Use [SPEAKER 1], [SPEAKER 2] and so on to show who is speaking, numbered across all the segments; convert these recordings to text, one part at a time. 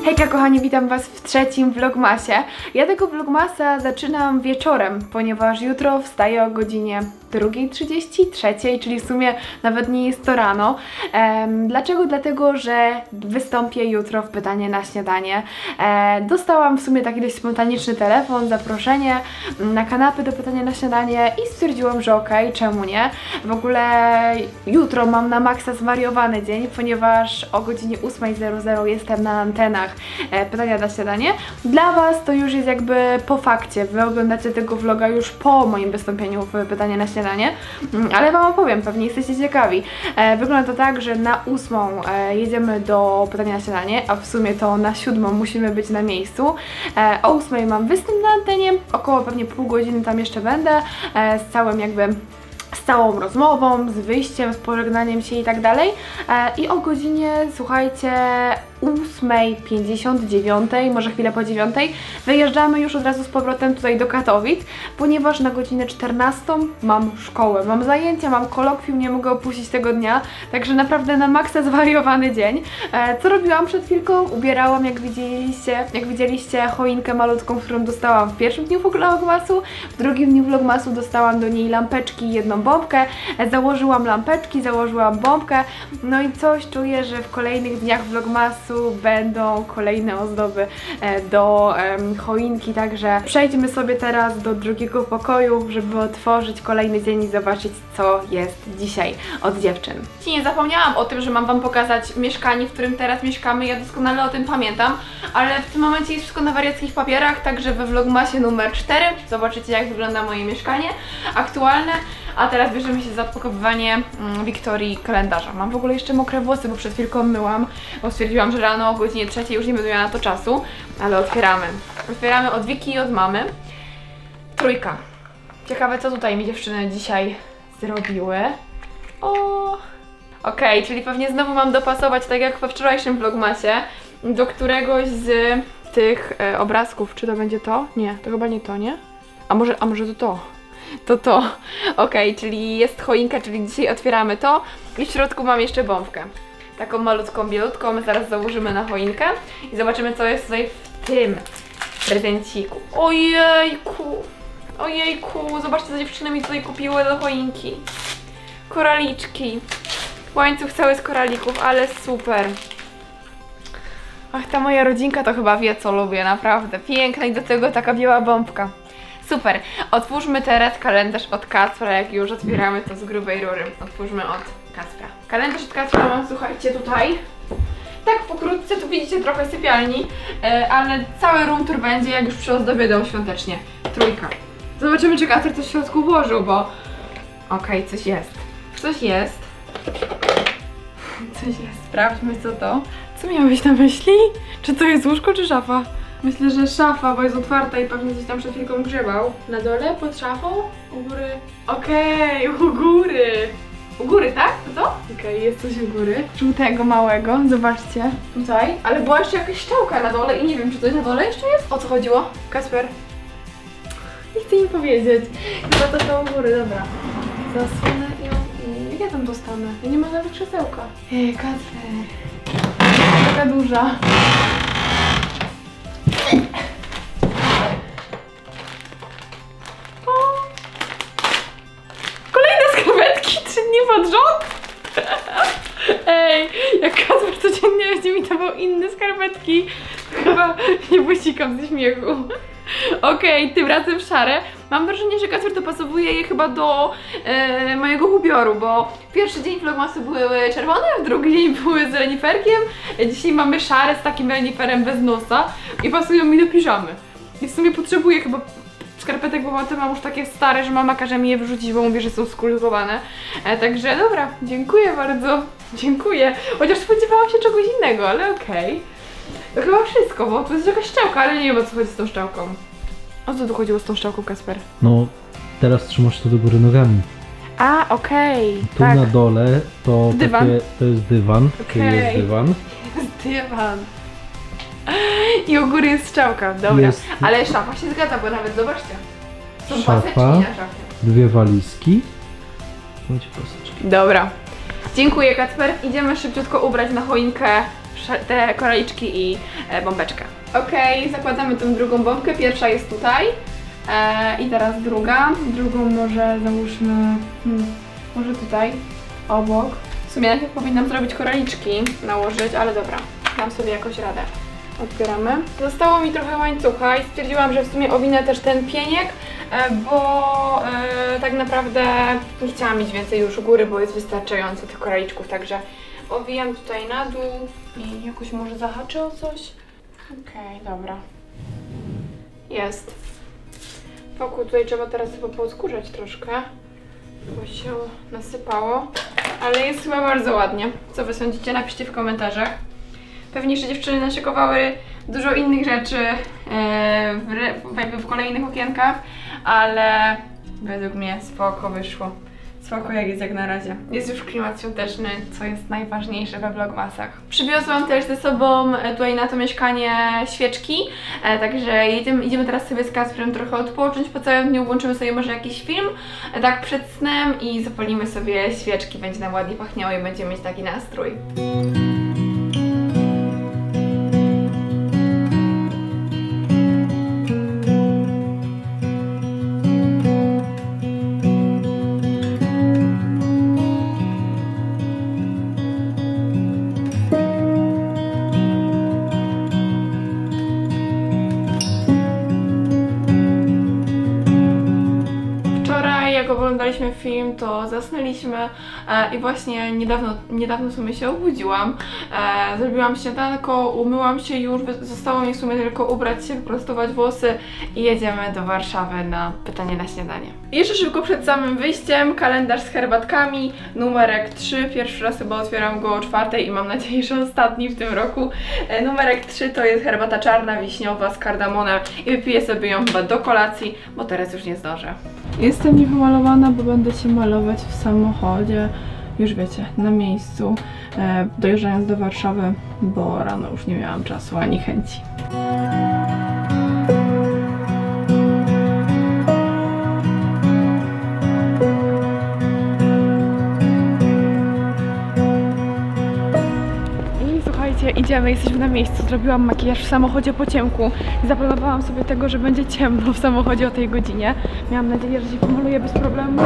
[SPEAKER 1] Hejka kochani, witam was w trzecim vlogmasie. Ja tego vlogmasa zaczynam wieczorem, ponieważ jutro wstaję o godzinie 2:30, 3:00, czyli w sumie nawet nie jest to rano. Dlaczego? Dlatego, że wystąpię jutro w Pytanie na śniadanie. Dostałam w sumie taki dość spontaniczny telefon, zaproszenie na kanapy do Pytania na śniadanie i stwierdziłam, że okej, czemu nie. W ogóle jutro mam na maksa zwariowany dzień, ponieważ o godzinie 8:00 jestem na antenach Pytania na śniadanie. Dla was to już jest jakby po fakcie. Wy oglądacie tego vloga już po moim wystąpieniu w Pytanie na śniadanie. Ale wam opowiem, pewnie jesteście ciekawi. Wygląda to tak, że na 8:00 jedziemy do Pytania na śniadanie, a w sumie to na 7:00 musimy być na miejscu. O 8:00 mam występ na antenie, około pewnie pół godziny tam jeszcze będę, z całą rozmową, z wyjściem, z pożegnaniem się i tak dalej. I o godzinie, słuchajcie, 8:59, może chwilę po 9:00 wyjeżdżamy już od razu z powrotem tutaj do Katowic, ponieważ na godzinę 14:00 mam szkołę, mam zajęcia, mam kolokwium, nie mogę opuścić tego dnia, także naprawdę na maksa zwariowany dzień. Co robiłam przed chwilką? Ubierałam, jak widzieliście, choinkę malutką, którą dostałam w pierwszym dniu vlogmasu, w drugim dniu vlogmasu dostałam do niej lampeczki i jedną bombkę, założyłam lampeczki, założyłam bombkę, no i coś czuję, że w kolejnych dniach vlogmasu będą kolejne ozdoby do choinki, także przejdźmy sobie teraz do drugiego pokoju, żeby otworzyć kolejny dzień i zobaczyć, co jest dzisiaj od dziewczyn. Nie zapomniałam o tym, że mam wam pokazać mieszkanie, w którym teraz mieszkamy, ja doskonale o tym pamiętam, ale w tym momencie jest wszystko na wariackich papierach, także we vlogmasie numer 4 zobaczycie, jak wygląda moje mieszkanie aktualne, a teraz bierzemy się za odpakowywanie Wiktorii kalendarza. Mam w ogóle jeszcze mokre włosy, bo przed chwilką myłam, bo stwierdziłam, że rano o godzinie 3:00 już nie będę miała na to czasu, ale otwieramy. Otwieramy od Wiki i od mamy. Trójka. Ciekawe, co tutaj mi dziewczyny dzisiaj zrobiły. Okej, czyli pewnie znowu mam dopasować, tak jak we wczorajszym vlogmasie, do któregoś z tych obrazków. Czy to będzie to? Nie, to chyba nie to, nie? A może to? To. Okej, czyli jest choinka, czyli dzisiaj otwieramy to i w środku mam jeszcze bombkę. Taką malutką, bielutką, zaraz założymy na choinkę i zobaczymy, co jest tutaj w tym prezenciku. Ojejku, zobaczcie, co dziewczyny mi tutaj kupiły do choinki. Koraliczki. Łańcuch cały z koralików, ale super. Ach, ta moja rodzinka to chyba wie, co lubię, naprawdę. Piękna i do tego taka biała bombka. Super. Otwórzmy teraz kalendarz od Kacpra, jak już otwieramy to z grubej rury. Otwórzmy od Kacpra. Kalendarz od Kacpra mam, słuchajcie, tutaj. Tak pokrótce, tu widzicie trochę sypialni, ale cały room tour będzie, jak już przy ozdobie dom świątecznie. Trójka. Zobaczymy, czy Kacper coś w środku włożył, bo... Okej, coś jest. Coś jest. Sprawdźmy, co to. Co miałeś na myśli? Czy to jest łóżko, czy szafa? Myślę, że szafa, bo jest otwarta i pewnie gdzieś tam przed chwilką grzebał. Na dole, pod szafą? U góry. Okej, u góry. U góry, tak? To? Okej, jest coś u góry. Żółtego, małego, zobaczcie. Tutaj. Ale była jeszcze jakaś szczałka na dole i nie wiem, czy coś na dole jeszcze jest? O co chodziło? Kacper? Nie chcę mi powiedzieć. Chyba to są u góry, dobra. Zasłonę ją i... Jak ja tam dostanę? Ja nie mam nawet krzesełka. Kacper. Taka duża. Kolejne skarpetki 3 dni pod rząd? Ej, jak Kacper codziennie będzie mi dawał inne skarpetki, chyba nie posikam ze śmiechu. Okej, tym razem szare. Mam wrażenie, że Kacper dopasowuje je chyba do mojego ubioru, bo pierwszy dzień vlogmasu były czerwone, w drugi dzień były z reniferkiem, dzisiaj mamy szare z takim reniferem bez nosa i pasują mi do piżamy. I w sumie potrzebuję chyba skarpetek, bo mam już takie stare, że mama każe mi je wyrzucić, bo mówi, że są skórykowane. Także dobra, dziękuję bardzo, dziękuję. Chociaż spodziewałam się czegoś innego, ale okej. To chyba wszystko, bo to jest jakaś szczałka, ale nie wiem, o co chodzi z tą szczałką. O co tu chodziło z tą szczałką, Kacper?
[SPEAKER 2] No, teraz trzymasz to do góry nogami.
[SPEAKER 1] A, okej,
[SPEAKER 2] Tu
[SPEAKER 1] tak.
[SPEAKER 2] na dole to
[SPEAKER 1] Dywan.
[SPEAKER 2] to jest dywan.
[SPEAKER 1] Okej.
[SPEAKER 2] Jest dywan.
[SPEAKER 1] Jest dywan. I u góry jest strzałka, dobra.
[SPEAKER 2] Jest...
[SPEAKER 1] Ale szafa się zgadza, bo nawet zobaczcie. Są
[SPEAKER 2] Szafa.
[SPEAKER 1] paseczki na szafie.
[SPEAKER 2] 2 walizki. Chodź paseczki.
[SPEAKER 1] Dobra. Dziękuję, Kacper. Idziemy szybciutko ubrać na choinkę te koraliczki i bombeczkę. Okej, zakładamy tą drugą bombkę, pierwsza jest tutaj i teraz druga. Drugą może załóżmy, może tutaj, obok. W sumie najpierw powinnam zrobić koraliczki, nałożyć, ale dobra, dam sobie jakoś radę. Otwieramy. Zostało mi trochę łańcucha i stwierdziłam, że w sumie owinę też ten pieniek, bo tak naprawdę nie chciałam mieć więcej już u góry, bo jest wystarczająco tych koraliczków, także owijam tutaj na dół i jakoś może zahaczę o coś. Okej, dobra. Jest. Wokół tutaj trzeba teraz chyba poodkurzać troszkę, bo się nasypało, ale jest chyba bardzo ładnie. Co wy sądzicie? Napiszcie w komentarzach. Pewnie jeszcze dziewczyny naszykowały dużo innych rzeczy w kolejnych okienkach, ale według mnie spoko wyszło. Spoko jak jest jak na razie. Jest już klimat świąteczny, co jest najważniejsze we vlogmasach. Przywiozłam też ze sobą tutaj na to mieszkanie świeczki, także idziemy teraz sobie z Kasprem trochę odpocząć po całym dniu, włączymy sobie może jakiś film, tak przed snem i zapalimy sobie świeczki, będzie nam ładnie pachniało i będziemy mieć taki nastrój. Jak oglądaliśmy film, to zasnęliśmy i właśnie niedawno w sumie się obudziłam. Zrobiłam śniadanko, umyłam się już, zostało mi w sumie tylko ubrać się, wyprostować włosy i jedziemy do Warszawy na pytanie na śniadanie. I jeszcze szybko przed samym wyjściem kalendarz z herbatkami, numerek 3. Pierwszy raz chyba otwieram go o 4 i mam nadzieję, że ostatni w tym roku. Numerek 3 to jest herbata czarna, wiśniowa z kardamonem i wypiję sobie ją chyba do kolacji, bo teraz już nie zdążę. Jestem niepomalowana, bo będę się malować w samochodzie, już wiecie, na miejscu, dojeżdżając do Warszawy, bo rano już nie miałam czasu ani chęci. Idziemy, jesteśmy na miejscu, zrobiłam makijaż w samochodzie po ciemku i zaplanowałam sobie tego, że będzie ciemno w samochodzie o tej godzinie. Miałam nadzieję, że się pomaluję bez problemu,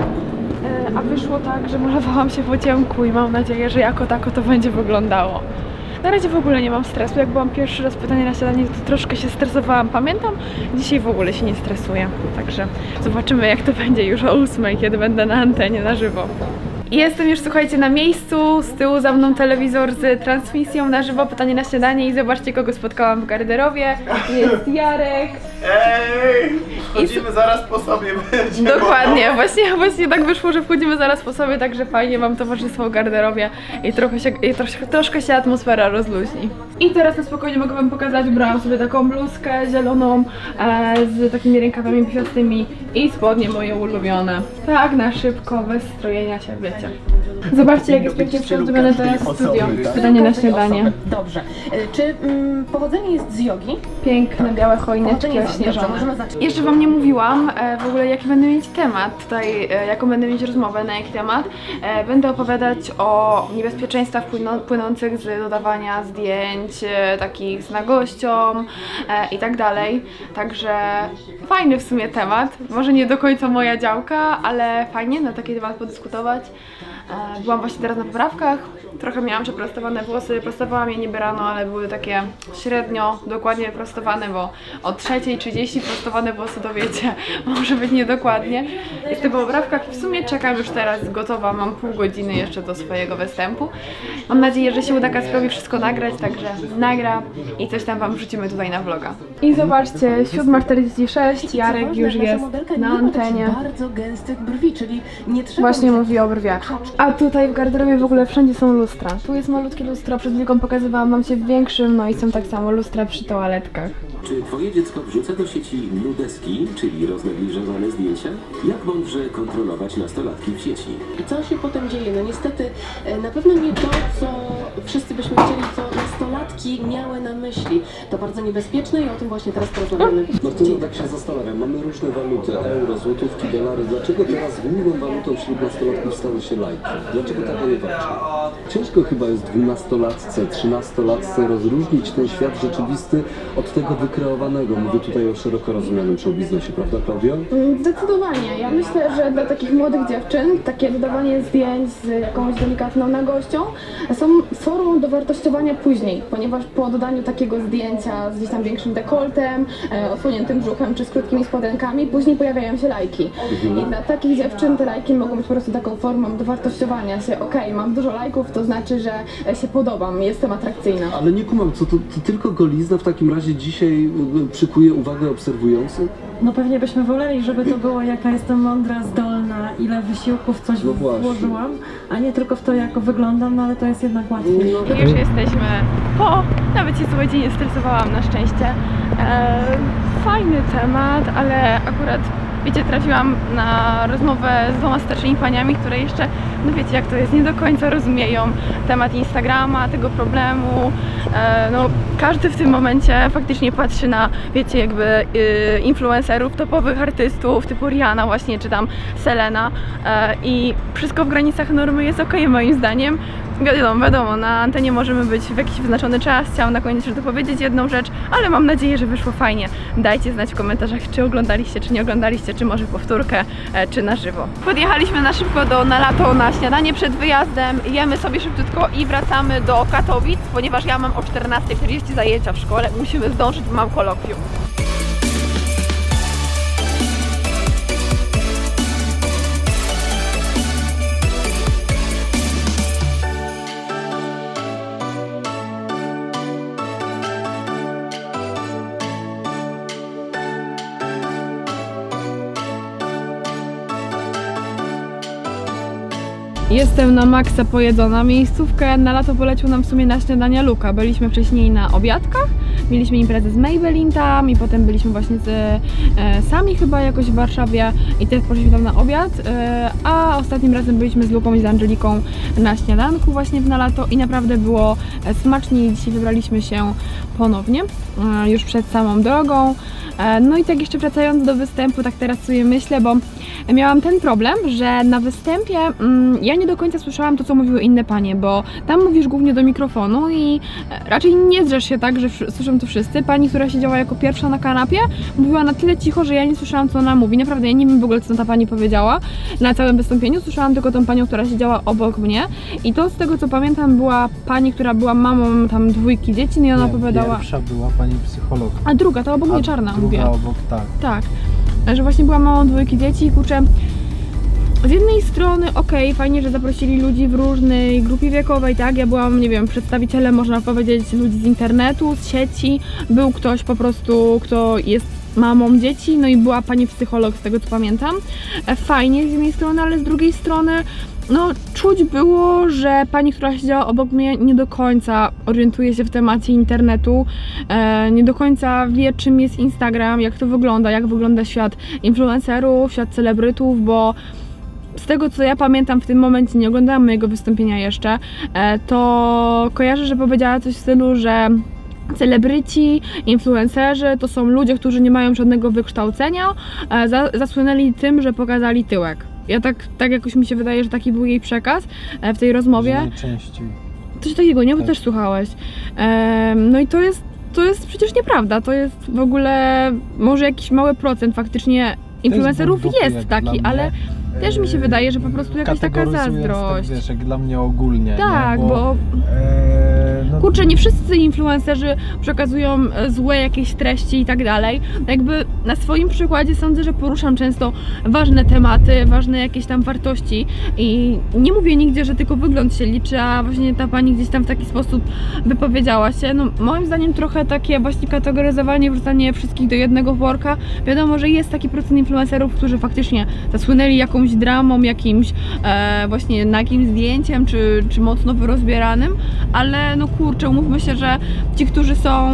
[SPEAKER 1] a wyszło tak, że malowałam się po ciemku i mam nadzieję, że jako tako to będzie wyglądało. Na razie w ogóle nie mam stresu, jak byłam pierwszy raz pytanie na śniadanie, to troszkę się stresowałam, pamiętam, dzisiaj w ogóle się nie stresuję, także zobaczymy jak to będzie już o 8, kiedy będę na antenie na żywo. Jestem już, słuchajcie, na miejscu, z tyłu za mną telewizor z transmisją na żywo, pytanie na śniadanie i zobaczcie kogo spotkałam w garderobie. Jest Jarek.
[SPEAKER 3] Ej! Wchodzimy zaraz po sobie.
[SPEAKER 1] Dokładnie, właśnie tak wyszło, że wchodzimy zaraz po sobie, także fajnie mam towarzystwo w garderobie i troszkę się atmosfera rozluźni. I teraz na spokojnie mogę wam pokazać, ubrałam sobie taką bluzkę zieloną z takimi rękawami piastymi i spodnie moje ulubione. Tak na szybko, bez strojenia się, wiecie. Zobaczcie jak jest pięknie przyozdobione to jest studio. Pytanie na śniadanie.
[SPEAKER 4] Dobrze. Czy pochodzenie jest z jogi?
[SPEAKER 1] Piękne białe choineczki ośnieżone. Jeszcze wam nie mówiłam w ogóle jaki będę mieć temat tutaj, jaką będę mieć rozmowę, na jaki temat. Będę opowiadać o niebezpieczeństwach płynących z dodawania zdjęć takich z nagością i tak dalej. Także fajny w sumie temat. Może nie do końca moja działka, ale fajnie na taki temat podyskutować. Byłam właśnie teraz na poprawkach, trochę miałam przeprostowane włosy, prostowałam je niby rano, ale były takie średnio dokładnie prostowane, bo o 3:30 prostowane włosy to wiecie, może być niedokładnie. Jestem po poprawkach i w sumie czekam już teraz gotowa, mam pół godziny jeszcze do swojego występu. Mam nadzieję, że się uda Kasprowi wszystko nagrać, także nagra i coś tam wam wrzucimy tutaj na vloga. I zobaczcie, 7:46, Jarek już jest na antenie.
[SPEAKER 4] Bardzo gęstych brwi, czyli nie trzeba...
[SPEAKER 1] Właśnie mówi o brwiach. A tutaj w garderobie w ogóle wszędzie są lustra. Tu jest malutkie lustro, przed chwilą pokazywałam wam się w większym, no i są tak samo lustra przy toaletkach.
[SPEAKER 5] Czy twoje dziecko wrzuca do sieci nudeski, czyli roznegliżowane zdjęcia? Jak mądrze kontrolować nastolatki w sieci?
[SPEAKER 4] I co się potem dzieje? No niestety, na pewno nie to, co wszyscy byśmy chcieli, co nastolatki miały na myśli. To bardzo niebezpieczne i o tym właśnie teraz porozmawiamy.
[SPEAKER 5] Martyna, tak się zastanawiam. Mamy różne waluty, euro, złotówki, dolary. Dlaczego teraz główną walutą wśród nastolatków stały się lajki? Dlaczego tak o nie walczy? Ciężko chyba jest 12-latce, 13-latce rozróżnić ten świat rzeczywisty od tego wykreowanego. Mówię tutaj o szeroko rozumianym showbiznesie, prawda, Klaudia?
[SPEAKER 6] Zdecydowanie. Ja myślę, że dla takich młodych dziewczyn takie dodawanie zdjęć z jakąś delikatną nagością są formą dowartościowania później, ponieważ po dodaniu takiego zdjęcia z gdzieś tam większym dekoltem, odsłoniętym brzuchem czy z krótkimi spodenkami, później pojawiają się lajki. I dla takich dziewczyn te lajki mogą być po prostu taką formą dowartościowania się. Okej, mam dużo lajków, to znaczy, że się podobam, jestem atrakcyjna.
[SPEAKER 5] Ale nie kumam, co to tylko golizna w takim razie dzisiaj przykuje uwagę obserwujących?
[SPEAKER 7] No pewnie byśmy woleli, żeby to było jaka jestem mądra, zdolna, ile wysiłków w coś
[SPEAKER 5] No właśnie.
[SPEAKER 7] włożyłam, a nie tylko w to, jak wyglądam, no ale to jest jednak łatwiej.
[SPEAKER 1] I już jesteśmy po, nawet się słuchajcie, nie stresowałam na szczęście. Fajny temat, ale akurat, wiecie, trafiłam na rozmowę z 2 starszymi paniami, które jeszcze, no wiecie jak to jest, nie do końca rozumieją temat Instagrama, tego problemu. No, każdy w tym momencie faktycznie patrzy na, wiecie, jakby influencerów, topowych artystów typu Rihanna właśnie, czy tam Selena i wszystko w granicach normy jest okej, moim zdaniem. Wiadomo, na antenie możemy być w jakiś wyznaczony czas. Chciałam na koniec tylko powiedzieć jedną rzecz, ale mam nadzieję, że wyszło fajnie. Dajcie znać w komentarzach, czy oglądaliście, czy nie oglądaliście, czy może powtórkę, czy na żywo. Podjechaliśmy na szybko na lato na śniadanie przed wyjazdem, jemy sobie szybciutko i wracamy do Katowic, ponieważ ja mam o 14:40 zajęcia w szkole, musimy zdążyć, bo mam kolokwium. Jestem na maksa pojedzona. Miejscówkę na lato polecił nam w sumie na śniadania Luka. Byliśmy wcześniej na obiadkach, mieliśmy imprezę z Maybelline tam i potem byliśmy właśnie z sami chyba jakoś w Warszawie i też poszliśmy tam na obiad, a ostatnim razem byliśmy z Luką i z Angeliką na śniadanku właśnie na lato i naprawdę było smacznie i dzisiaj wybraliśmy się ponownie, już przed samą drogą. No i tak jeszcze wracając do występu, tak teraz sobie myślę, bo miałam ten problem, że na występie ja nie do końca słyszałam to, co mówiły inne panie, bo tam mówisz głównie do mikrofonu i raczej nie zrzesz się tak, że słyszą to wszyscy. Pani, która siedziała jako pierwsza na kanapie, mówiła na tyle cicho, że ja nie słyszałam, co ona mówi. Naprawdę, ja nie wiem w ogóle, co ta pani powiedziała na całym wystąpieniu. Słyszałam tylko tą panią, która siedziała obok mnie i to z tego, co pamiętam, była pani, która była mamą tam 2 dzieci, no i ona opowiadała...
[SPEAKER 2] Pierwsza była pani psycholog.
[SPEAKER 1] A druga, to obok mnie czarna, mówię.
[SPEAKER 2] Obok, tak.
[SPEAKER 1] Tak, że właśnie była mamą 2 dzieci i kurczę, z jednej strony okej, fajnie, że zaprosili ludzi w różnej grupie wiekowej, tak, ja byłam, nie wiem, przedstawicielem, można powiedzieć, ludzi z internetu, z sieci, był ktoś po prostu, kto jest mamą dzieci, no i była pani psycholog, z tego co pamiętam. Fajnie z jednej strony, ale z drugiej strony no czuć było, że pani, która siedziała obok mnie, nie do końca orientuje się w temacie internetu, nie do końca wie, czym jest Instagram, jak to wygląda, jak wygląda świat influencerów, świat celebrytów, bo z tego, co ja pamiętam w tym momencie, nie oglądałam mojego wystąpienia jeszcze, to kojarzę, że powiedziała coś w stylu, że celebryci, influencerzy to są ludzie, którzy nie mają żadnego wykształcenia, zasłynęli tym, że pokazali tyłek. Ja tak jakoś mi się wydaje, że taki był jej przekaz w tej rozmowie.
[SPEAKER 2] Najczęściej.
[SPEAKER 1] Coś takiego, nie? Bo
[SPEAKER 2] tak.
[SPEAKER 1] też słuchałeś. No i to jest przecież nieprawda. To jest w ogóle może jakiś mały procent faktycznie influencerów jest taki, ale też mi się wydaje, że po prostu jakaś taka zazdrość.
[SPEAKER 2] Tak, wiesz, jak dla mnie ogólnie.
[SPEAKER 1] Tak,
[SPEAKER 2] nie?
[SPEAKER 1] bo
[SPEAKER 2] no,
[SPEAKER 1] kurczę, nie wszyscy influencerzy przekazują złe jakieś treści i tak dalej. Jakby na swoim przykładzie sądzę, że poruszam często ważne tematy, ważne jakieś tam wartości i nie mówię nigdzie, że tylko wygląd się liczy, a właśnie ta pani gdzieś tam w taki sposób wypowiedziała się. No moim zdaniem trochę takie właśnie kategoryzowanie, wrzucanie wszystkich do jednego worka. Wiadomo, że jest taki procent influencerów, którzy faktycznie zasłynęli jakąś dramą, jakimś właśnie nagim zdjęciem, czy mocno wyrozbieranym, ale no kurczę, umówmy się, że ci, którzy są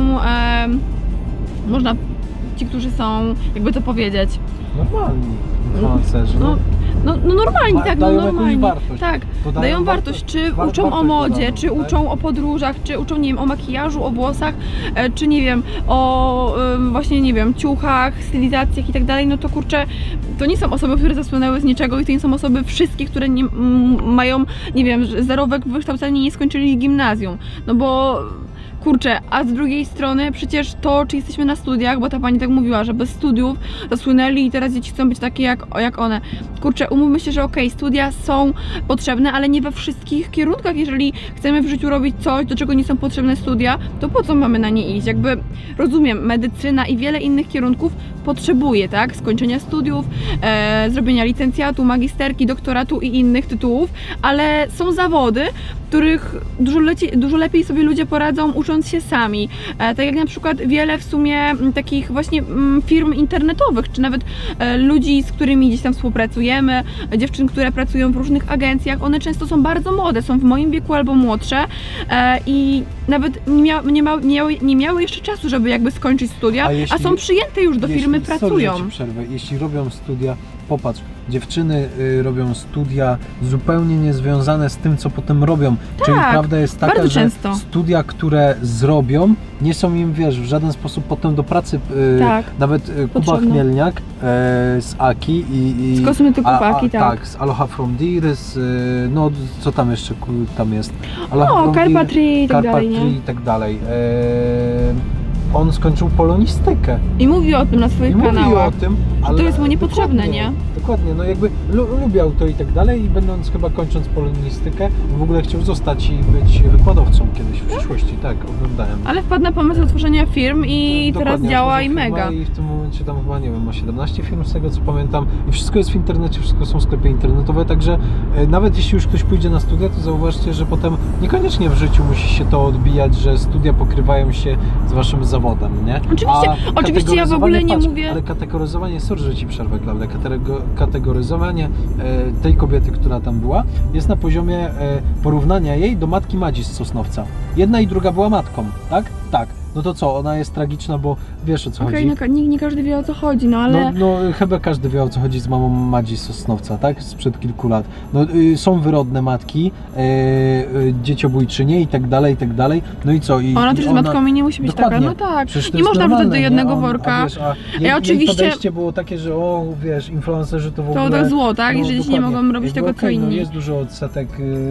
[SPEAKER 1] ci, którzy są, jakby to powiedzieć,
[SPEAKER 2] normalni influencerzy.
[SPEAKER 1] no, No normalnie, tak, no
[SPEAKER 2] dają jakąś
[SPEAKER 1] normalnie.
[SPEAKER 2] wartość.
[SPEAKER 1] Tak,
[SPEAKER 2] To
[SPEAKER 1] dają wartość, czy uczą o
[SPEAKER 2] wartość
[SPEAKER 1] modzie,
[SPEAKER 2] dodaną,
[SPEAKER 1] czy
[SPEAKER 2] tak?
[SPEAKER 1] uczą o podróżach, czy uczą, nie wiem, o makijażu, o włosach, czy nie wiem, o właśnie, nie wiem, ciuchach, stylizacjach i tak dalej, no to kurczę, to nie są osoby, które zasłynęły z niczego i to nie są osoby wszystkie, które nie mają, nie wiem, zerowe wykształcenie i nie skończyli gimnazjum, no bo kurczę, a z drugiej strony przecież to, czy jesteśmy na studiach, bo ta pani tak mówiła, że bez studiów zasłynęli i teraz dzieci chcą być takie jak one. Kurczę, umówmy się, że okej, studia są potrzebne, ale nie we wszystkich kierunkach. Jeżeli chcemy w życiu robić coś, do czego nie są potrzebne studia, to po co mamy na nie iść? Jakby rozumiem, medycyna i wiele innych kierunków potrzebuje, tak? Skończenia studiów, zrobienia licencjatu, magisterki, doktoratu i innych tytułów, ale są zawody, których dużo lepiej sobie ludzie poradzą, ucząc się sami. Tak jak na przykład wiele w sumie takich właśnie firm internetowych, czy nawet ludzi, z którymi gdzieś tam współpracujemy, dziewczyn, które pracują w różnych agencjach, one często są bardzo młode, są w moim wieku albo młodsze i nawet nie miały jeszcze czasu, żeby jakby skończyć studia, a są przyjęte już do firmy, pracują.
[SPEAKER 2] Sorry, że ci przerwę. Jeśli robią studia, popatrz, dziewczyny robią studia zupełnie niezwiązane z tym, co potem robią.
[SPEAKER 1] Tak,
[SPEAKER 2] czyli prawda jest taka,
[SPEAKER 1] bardzo
[SPEAKER 2] że
[SPEAKER 1] często.
[SPEAKER 2] studia, które zrobią, nie są im, wiesz, w żaden sposób potem do pracy.
[SPEAKER 1] Tak,
[SPEAKER 2] nawet Kuba
[SPEAKER 1] potrzebne.
[SPEAKER 2] Chmielniak z Aki i
[SPEAKER 1] z kosmetyków Aki, tak.
[SPEAKER 2] Tak, z Aloha From Deer, no co tam jeszcze tam jest?
[SPEAKER 1] No, Carpatry i tak dalej, nie?
[SPEAKER 2] i tak dalej. On skończył polonistykę.
[SPEAKER 1] I mówi o tym na swoich kanałach.
[SPEAKER 2] Mówił o tym, ale
[SPEAKER 1] to jest mu niepotrzebne,
[SPEAKER 2] dokładnie,
[SPEAKER 1] nie?
[SPEAKER 2] Dokładnie, no jakby lubiał to i tak dalej i będąc chyba kończąc polonistykę, w ogóle chciał zostać i być wykładowcą kiedyś w przyszłości, tak, oglądałem.
[SPEAKER 1] Ale wpadł na pomysł utworzenia firm i teraz
[SPEAKER 2] Dokładnie,
[SPEAKER 1] działa i
[SPEAKER 2] otworzył
[SPEAKER 1] mega.
[SPEAKER 2] firmę I w tym momencie tam chyba, nie wiem, ma 17 firm z tego co pamiętam i wszystko jest w internecie, wszystko są sklepy internetowe, także nawet jeśli już ktoś pójdzie na studia, to zauważcie, że potem niekoniecznie w życiu musi się to odbijać, że studia pokrywają się z waszym zawodem, nie?
[SPEAKER 1] Oczywiście ja w ogóle nie mówię...
[SPEAKER 2] Ale kategoryzowanie, sorry, że ci przerwę, Klaudia, kategoryzowanie tej kobiety, która tam była, jest na poziomie porównania jej do matki Madzi z Sosnowca. Jedna i druga była matką, tak? Tak. No to co, ona jest tragiczna, bo wiesz o co chodzi.
[SPEAKER 1] Okej, nie każdy wie o co chodzi, no ale...
[SPEAKER 2] No chyba każdy wie o co chodzi z mamą Madzi z Sosnowca, tak? Sprzed kilku lat. No są wyrodne matki, dzieciobójczynie i tak dalej, no i co?
[SPEAKER 1] Ona też z matką i nie musi być
[SPEAKER 2] dokładnie.
[SPEAKER 1] taka, no tak.
[SPEAKER 2] Nie
[SPEAKER 1] można wrzucać do jednego worka.
[SPEAKER 2] Jej
[SPEAKER 1] oczywiście
[SPEAKER 2] podejście było takie, że wiesz, influencerzy to w ogóle...
[SPEAKER 1] To zło, tak?
[SPEAKER 2] No,
[SPEAKER 1] że dzieci nie mogą robić tego, co inni.
[SPEAKER 2] No jest dużo odsetek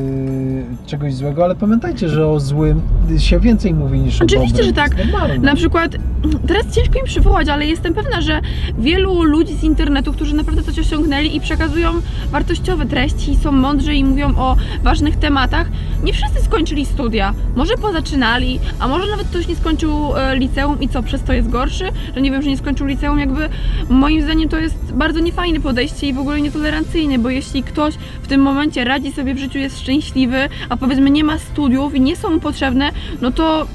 [SPEAKER 2] czegoś złego, ale pamiętajcie, że o złym się więcej mówi niż o dobrym.
[SPEAKER 1] Oczywiście, że tak. Na przykład, teraz ciężko im przywołać, ale jestem pewna, że wielu ludzi z internetu, którzy naprawdę coś osiągnęli i przekazują wartościowe treści, są mądrzy i mówią o ważnych tematach, nie wszyscy skończyli studia. Może pozaczynali, a może nawet ktoś nie skończył liceum i co, przez to jest gorszy? Że nie wiem, że nie skończył liceum, jakby moim zdaniem to jest bardzo niefajne podejście i w ogóle nietolerancyjne, bo jeśli ktoś w tym momencie radzi sobie w życiu, jest szczęśliwy, a powiedzmy nie ma studiów i nie są mu potrzebne, no to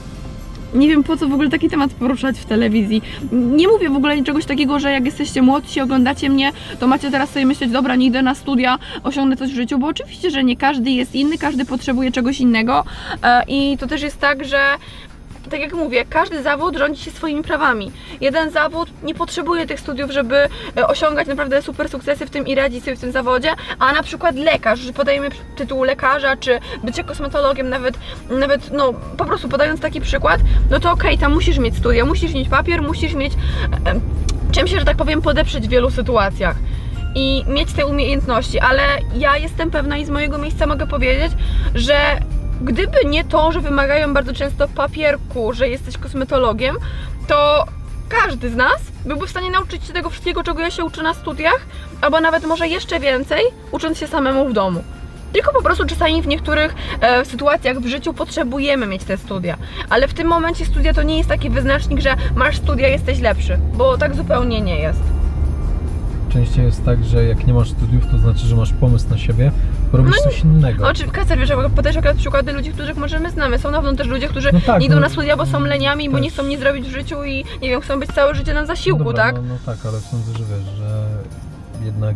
[SPEAKER 1] nie wiem, po co w ogóle taki temat poruszać w telewizji. Nie mówię w ogóle czegoś takiego, że jak jesteście młodsi, oglądacie mnie, to macie teraz sobie myśleć, dobra, nie idę na studia, osiągnę coś w życiu, bo oczywiście, że nie każdy jest inny, każdy potrzebuje czegoś innego i to też jest tak, że tak jak mówię, każdy zawód rządzi się swoimi prawami. Jeden zawód nie potrzebuje tych studiów, żeby osiągać naprawdę super sukcesy w tym i radzić sobie w tym zawodzie, a na przykład lekarz, że podajemy tytuł lekarza, czy bycie kosmetologiem, nawet no po prostu podając taki przykład, no to okej, tam musisz mieć studia, musisz mieć papier, musisz mieć czym się, że tak powiem, podeprzeć w wielu sytuacjach i mieć te umiejętności, ale ja jestem pewna i z mojego miejsca mogę powiedzieć, że gdyby nie to, że wymagają bardzo często papierku, że jesteś kosmetologiem, to każdy z nas byłby w stanie nauczyć się tego wszystkiego, czego ja się uczę na studiach, albo nawet może jeszcze więcej, ucząc się samemu w domu. Tylko po prostu czasami w niektórych sytuacjach w życiu potrzebujemy mieć te studia. Ale w tym momencie studia to nie jest taki wyznacznik, że masz studia, jesteś lepszy, bo tak zupełnie nie jest.
[SPEAKER 2] Częściej jest tak, że jak nie masz studiów, to znaczy, że masz pomysł na siebie, robisz coś innego.
[SPEAKER 1] Oczywiście, wiesz, podajesz akurat przykłady ludzi, których możemy znamy. Są na pewno też ludzie, którzy nie idą na studia, bo są leniami, bo nie chcą nic zrobić w życiu i nie wiem, chcą być całe życie na zasiłku,
[SPEAKER 2] dobra,
[SPEAKER 1] tak?
[SPEAKER 2] No tak, ale sądzę, że wiesz, że jednak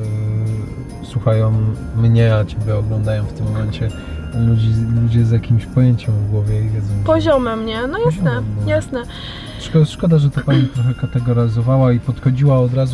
[SPEAKER 2] słuchają mnie, a ciebie oglądają w tym momencie ludzie z jakimś pojęciem w głowie i wiedzą.
[SPEAKER 1] Poziomem, nie? No jasne,
[SPEAKER 2] no.
[SPEAKER 1] jasne.
[SPEAKER 2] Szkoda, że to pani trochę kategoryzowała i podchodziła od razu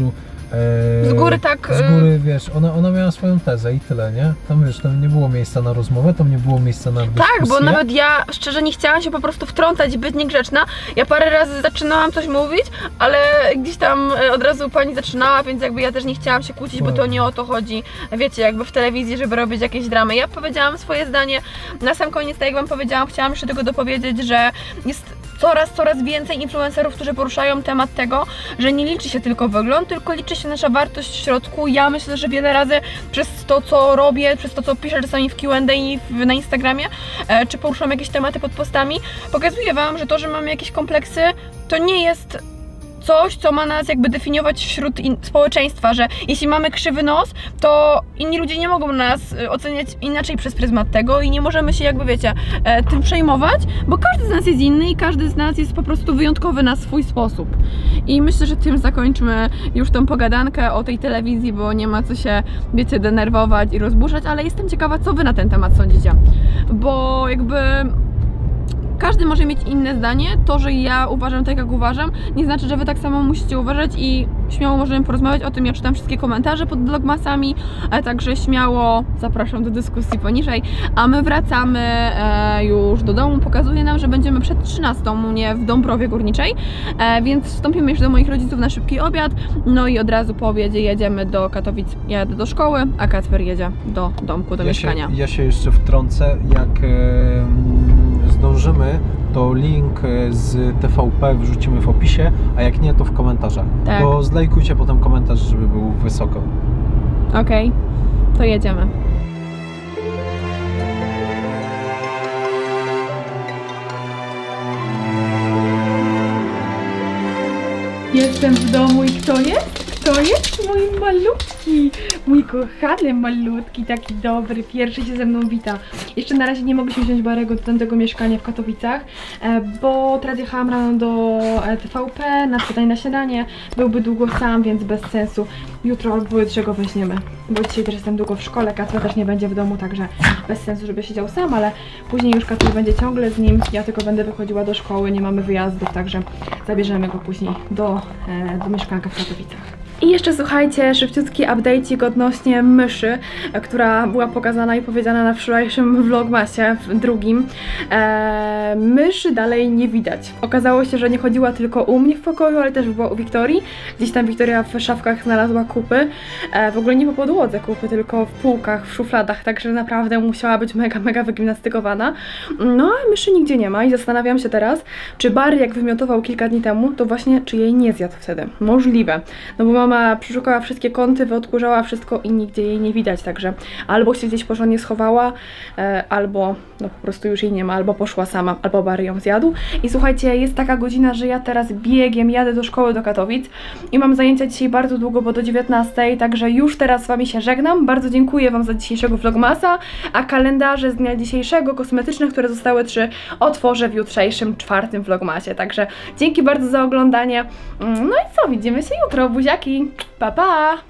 [SPEAKER 1] Z góry tak...
[SPEAKER 2] Z góry, wiesz, ona miała swoją tezę i tyle, nie? Tam, wiesz, tam nie było miejsca na rozmowę, tam nie było miejsca na dyskusję.
[SPEAKER 1] Tak, bo nawet ja szczerze nie chciałam się po prostu wtrącać i być niegrzeczna. Ja parę razy zaczynałam coś mówić, ale gdzieś tam od razu pani zaczynała, więc jakby ja też nie chciałam się kłócić, bo to nie o to chodzi. Wiecie, jakby w telewizji, żeby robić jakieś dramy. Ja powiedziałam swoje zdanie. Na sam koniec, tak jak wam powiedziałam, chciałam jeszcze tylko dopowiedzieć, że jest coraz więcej influencerów, którzy poruszają temat tego, że nie liczy się tylko wygląd, tylko liczy się nasza wartość w środku. Ja myślę, że wiele razy przez to, co robię, przez to, co piszę czasami w Q&A na Instagramie, czy poruszam jakieś tematy pod postami, pokazuję wam, że to, że mamy jakieś kompleksy, to nie jest coś, co ma nas jakby definiować wśród społeczeństwa, że jeśli mamy krzywy nos, to inni ludzie nie mogą nas oceniać inaczej przez pryzmat tego i nie możemy się jakby, wiecie, tym przejmować, bo każdy z nas jest inny i każdy z nas jest po prostu wyjątkowy na swój sposób. I myślę, że tym zakończmy już tą pogadankę o tej telewizji, bo nie ma co się, wiecie, denerwować i rozburzać, ale jestem ciekawa, co wy na ten temat sądzicie, bo jakby... Każdy może mieć inne zdanie, to, że ja uważam tak, jak uważam, nie znaczy, że wy tak samo musicie uważać i śmiało możemy porozmawiać o tym. Ja czytam wszystkie komentarze pod vlogmasami, ale także śmiało zapraszam do dyskusji poniżej, a my wracamy już do domu. Pokazuje nam, że będziemy przed 13 u mnie w Dąbrowie Górniczej, więc wstąpimy już do moich rodziców na szybki obiad, no i od razu po obiedzie jedziemy do Katowic, ja jadę do szkoły, a Kacper jedzie do domku, do mieszkania.
[SPEAKER 2] Ja się jeszcze wtrącę, jak zdążymy, to link z TVP wrzucimy w opisie, a jak nie, to w komentarzach.
[SPEAKER 1] Tak.
[SPEAKER 2] To zlajkujcie potem komentarz, żeby był wysoko.
[SPEAKER 1] Okej, to jedziemy. Jestem w domu i kto jest? Kto jest? Mój malutki, mój kochany malutki, taki dobry, pierwszy się ze mną wita. Jeszcze na razie nie mogliśmy wziąć Barego do tamtego mieszkania w Katowicach, bo teraz jechałam rano do TVP na pytanie na śniadanie, byłby długo sam, więc bez sensu. Jutro albo jutrze go weźmiemy, bo dzisiaj też jestem długo w szkole, Kacper też nie będzie w domu, także bez sensu, żeby siedział sam, ale później już Kacper będzie ciągle z nim, ja tylko będę wychodziła do szkoły, nie mamy wyjazdów, także zabierzemy go później do mieszkanka w Katowicach. I jeszcze słuchajcie, szybciutki update'ik odnośnie myszy, która była pokazana i powiedziana na wczorajszym vlogmasie, w drugim. Myszy dalej nie widać. Okazało się, że nie chodziła tylko u mnie w pokoju, ale też była u Wiktorii. Gdzieś tam Wiktoria w szafkach znalazła kupy. W ogóle nie po podłodze kupy, tylko w półkach, w szufladach, także naprawdę musiała być mega wygimnastykowana. No a myszy nigdzie nie ma i zastanawiam się teraz, czy Barry jak wymiotował kilka dni temu, to właśnie czy jej nie zjadł wtedy. Możliwe. No bo mama przeszukała wszystkie kąty, wyodkurzała wszystko i nigdzie jej nie widać, także albo się gdzieś porządnie schowała, albo no po prostu już jej nie ma, albo poszła sama, albo Barry ją zjadł. I słuchajcie, jest taka godzina, że ja teraz biegiem jadę do szkoły do Katowic i mam zajęcia dzisiaj bardzo długo, bo do 19, także już teraz z wami się żegnam. Bardzo dziękuję wam za dzisiejszego vlogmasa, a kalendarze z dnia dzisiejszego, kosmetyczne, które zostały 3, otworzę w jutrzejszym 4. vlogmasie, także dzięki bardzo za oglądanie. No i co, widzimy się jutro, buziaki, pa pa!